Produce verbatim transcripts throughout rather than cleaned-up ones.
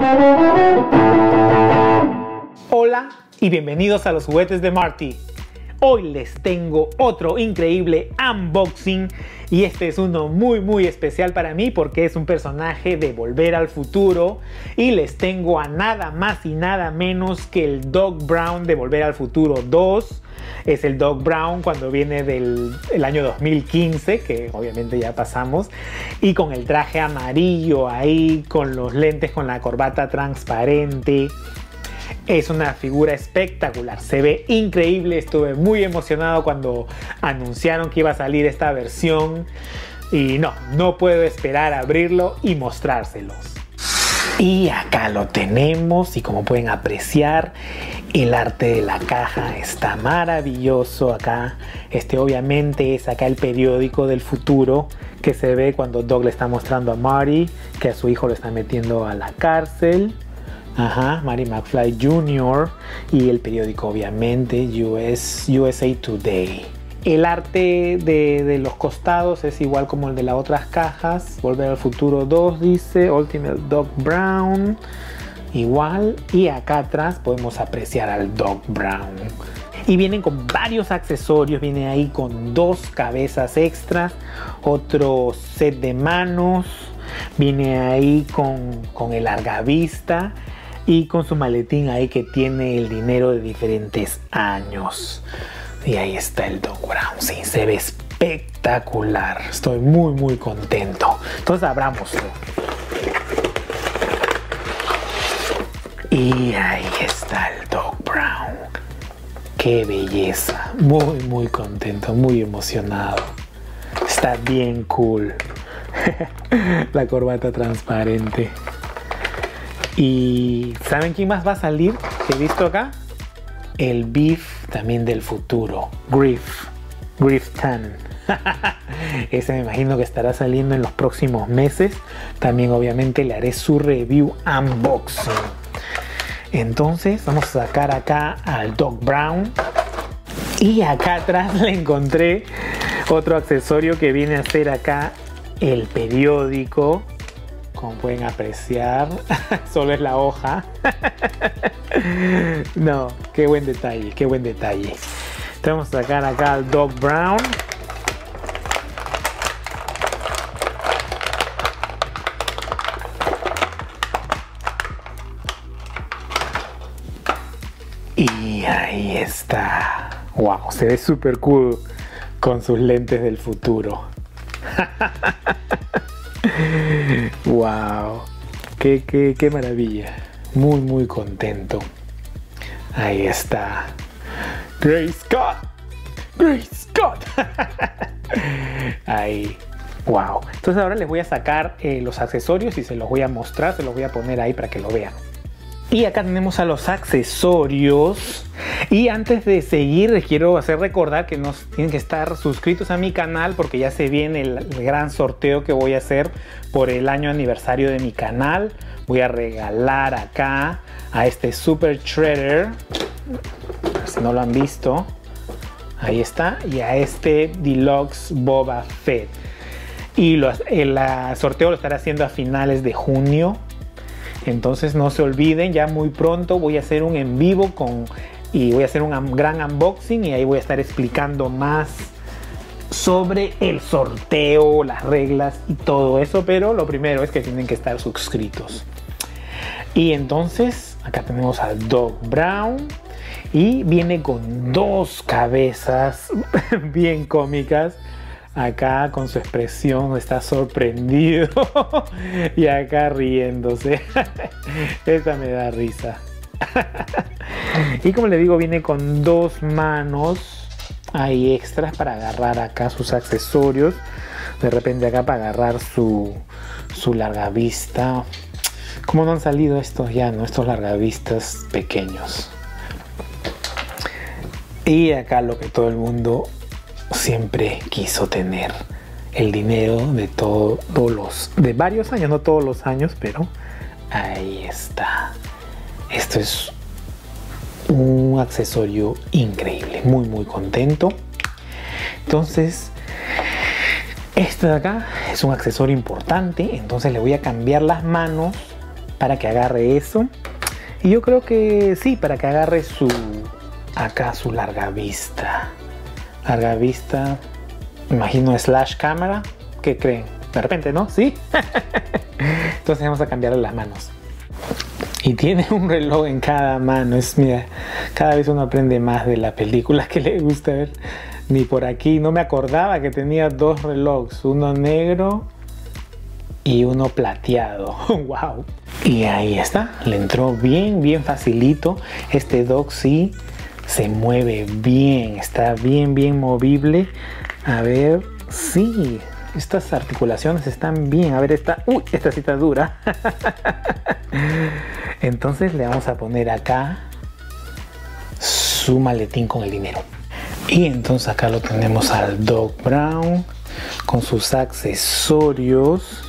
Hola y bienvenidos a los juguetes de Marty. Hoy les tengo otro increíble unboxing y este es uno muy muy especial para mí porque es un personaje de Volver al Futuro y les tengo a nada más y nada menos que el Doc Brown de Volver al Futuro dos. Es el Doc Brown cuando viene del el año dos mil quince, que obviamente ya pasamos, y con el traje amarillo ahí, con los lentes, con la corbata transparente. Es una figura espectacular, se ve increíble. Estuve muy emocionado cuando anunciaron que iba a salir esta versión y no, no puedo esperar a abrirlo y mostrárselos. Y acá lo tenemos y como pueden apreciar, el arte de la caja está maravilloso acá. Este obviamente es acá el periódico del futuro que se ve cuando Doc le está mostrando a Marty que a su hijo lo está metiendo a la cárcel. Ajá, Marty McFly junior Y el periódico obviamente U S, U S A Today. El arte de, de los costados es igual como el de las otras cajas. Volver al Futuro dos dice Ultimate Doc Brown, igual. Y acá atrás podemos apreciar al Doc Brown. Y vienen con varios accesorios, viene ahí con dos cabezas extras, otro set de manos, viene ahí con, con el largavista y con su maletín ahí que tiene el dinero de diferentes años. Y ahí está el Doc Brown, sí, se ve espectacular. Estoy muy muy contento. Entonces abrámoslo. Y ahí está el Doc Brown. Qué belleza. Muy muy contento, muy emocionado. Está bien cool. La corbata transparente. Y ¿saben quién más va a salir? Que he visto acá. El Biff también del futuro. Griff. Griff Tan. Ese me imagino que estará saliendo en los próximos meses. También obviamente le haré su review unboxing. Entonces vamos a sacar acá al Doc Brown. Y acá atrás le encontré otro accesorio que viene a ser acá el periódico. Como pueden apreciar, solo es la hoja. No, qué buen detalle, qué buen detalle. Entonces vamos a sacar acá al Doc Brown. Y ahí está. Wow, se ve súper cool con sus lentes del futuro. Wow, qué, qué, qué maravilla. Muy muy contento. Ahí está Grace Scott. Grace Scott. Ahí. Wow. Entonces ahora les voy a sacar eh, los accesorios y se los voy a mostrar. Se los voy a poner ahí para que lo vean. Y acá tenemos a los accesorios. Y antes de seguir les quiero hacer recordar que nos tienen que estar suscritos a mi canal porque ya se viene el, el gran sorteo que voy a hacer por el año aniversario de mi canal. Voy a regalar acá a este Super Shredder, si no lo han visto, ahí está, y a este Deluxe Boba Fett. Y los, el uh, sorteo lo estaré haciendo a finales de junio. Entonces no se olviden, ya muy pronto voy a hacer un en vivo con... Y voy a hacer un gran unboxing y ahí voy a estar explicando más sobre el sorteo, las reglas y todo eso. Pero lo primero es que tienen que estar suscritos. Y entonces acá tenemos al Doc Brown. Y viene con dos cabezas bien cómicas. Acá con su expresión está sorprendido. Y acá riéndose. Esta me da risa. Y como le digo, viene con dos manos ahí extras para agarrar acá sus accesorios. De repente acá para agarrar su, su largavista. ¿Cómo no han salido estos ya, no? Estos largavistas pequeños. Y acá lo que todo el mundo siempre quiso tener. El dinero de todos los... de varios años, no todos los años, pero ahí está. Esto es un accesorio increíble, muy muy contento. Entonces este de acá es un accesorio importante, entonces le voy a cambiar las manos para que agarre eso. Y yo creo que sí, para que agarre su, acá su larga vista. Larga vista, imagino slash cámara. ¿Qué creen? De repente, ¿no? ¿Sí? Entonces vamos a cambiarle las manos. Y tiene un reloj en cada mano. Es, mira, cada vez uno aprende más de la película que le gusta ver. Ni por aquí, no me acordaba que tenía dos relojes. Uno negro y uno plateado. ¡Wow! Y ahí está. Le entró bien, bien facilito. Este dog sí se mueve bien. Está bien, bien movible. A ver, sí. Estas articulaciones están bien. A ver, esta... Uy, esta sí está dura. Entonces le vamos a poner acá su maletín con el dinero. Y entonces acá lo tenemos al Doc Brown con sus accesorios.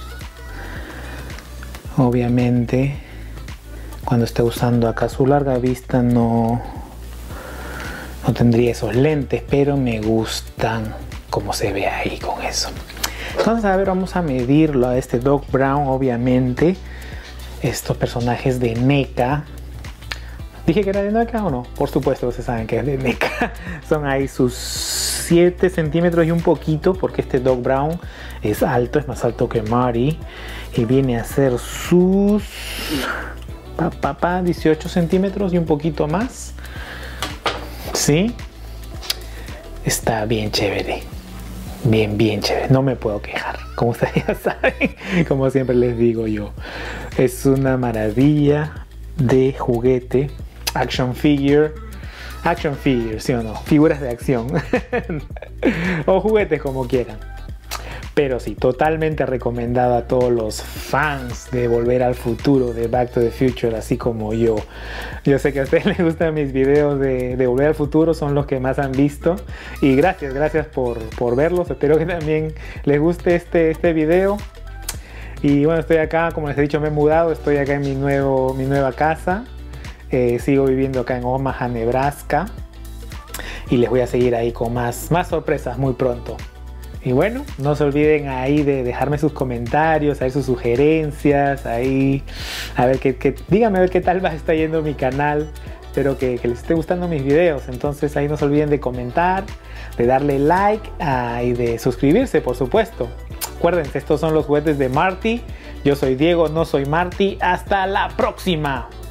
Obviamente, cuando esté usando acá su larga vista no, no tendría esos lentes, pero me gustan como se ve ahí con eso. Entonces, a ver, vamos a medirlo a este Doc Brown, obviamente. Estos personajes de NECA. ¿Dije que era de NECA o no? Por supuesto, ustedes saben que es de NECA. Son ahí sus siete centímetros y un poquito, porque este Doc Brown es alto, es más alto que Marty. Y viene a ser sus pa, pa, pa, dieciocho centímetros y un poquito más. ¿Sí? Está bien chévere. Bien, bien chévere. No me puedo quejar. Como ustedes ya saben, como siempre les digo yo. Es una maravilla de juguete. Action figure. Action figure, ¿sí o no? Figuras de acción. O juguetes, como quieran. Pero sí, totalmente recomendado a todos los fans de Volver al Futuro, de Back to the Future, así como yo. Yo sé que a ustedes les gustan mis videos de, de Volver al Futuro, son los que más han visto. Y gracias, gracias por, por verlos. Espero que también les guste este, este video. Y bueno, estoy acá, como les he dicho, me he mudado. Estoy acá en mi, nuevo, mi nueva casa. Eh, sigo viviendo acá en Omaha, Nebraska. Y les voy a seguir ahí con más, más sorpresas muy pronto. Y bueno, no se olviden ahí de dejarme sus comentarios, ahí sus sugerencias, ahí a ver qué, qué, díganme a ver qué tal va está yendo mi canal. Espero que, que les esté gustando mis videos. Entonces ahí no se olviden de comentar, de darle like ah, y de suscribirse, por supuesto. Acuérdense, estos son los juguetes de Marty. Yo soy Diego, no soy Marty. Hasta la próxima.